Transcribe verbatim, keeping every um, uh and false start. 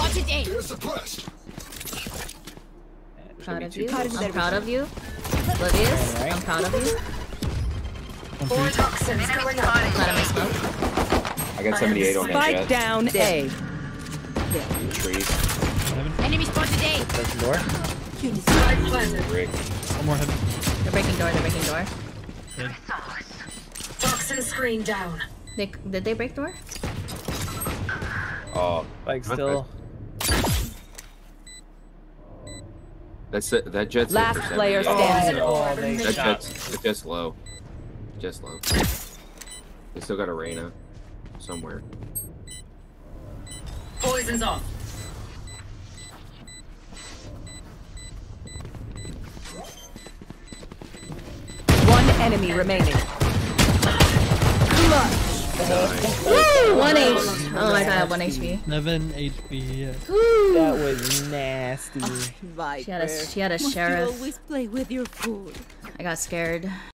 spotted A. Proud of you. Caught in I'm there. proud of you. Oblivious, Alright. I'm proud of you. Four toxins going up. Not in my smoke. I got seventy-eight on that Spike jet. down A. Trees. Enemy spotted A. Close the door. Spike planted. Rick. One more heaven. They're breaking door, they're breaking door. Toxin screen down. They, did they break door? Oh, Like still. that's it. That jet's Last in for player seventy-eight. standing. Oh, they That shot. jet's it's just low. Just low. They still got a Reyna somewhere. Poison's off. One enemy remaining. Woo! One H. Oh my god, one H P. Eleven H P. Yeah. Woo! That was nasty. She had a she had a sheriff. always play with your food. I got scared.